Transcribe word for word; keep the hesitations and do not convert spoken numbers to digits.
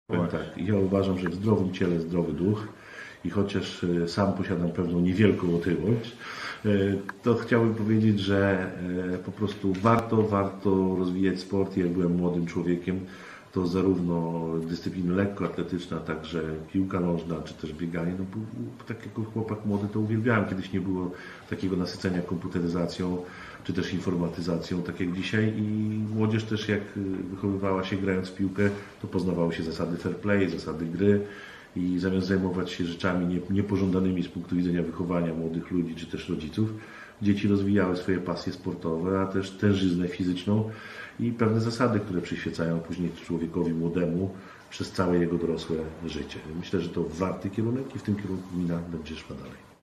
Powiem tak, ja uważam, że w zdrowym ciele zdrowy duch i chociaż sam posiadam pewną niewielką otyłość, to chciałbym powiedzieć, że po prostu warto, warto rozwijać sport. Jak byłem młodym człowiekiem, to zarówno dyscypliny lekkoatletyczna, także piłka nożna, czy też bieganie. No, tak jako chłopak młody to uwielbiałem. Kiedyś nie było takiego nasycenia komputeryzacją, czy też informatyzacją, tak jak dzisiaj. I młodzież też jak wychowywała się grając w piłkę, to poznawało się zasady fair play, zasady gry. I zamiast zajmować się rzeczami niepożądanymi z punktu widzenia wychowania młodych ludzi, czy też rodziców, dzieci rozwijały swoje pasje sportowe, a też tężyznę fizyczną i pewne zasady, które przyświecają później człowiekowi młodemu przez całe jego dorosłe życie. Myślę, że to warty kierunek i w tym kierunku gmina będzie szła dalej.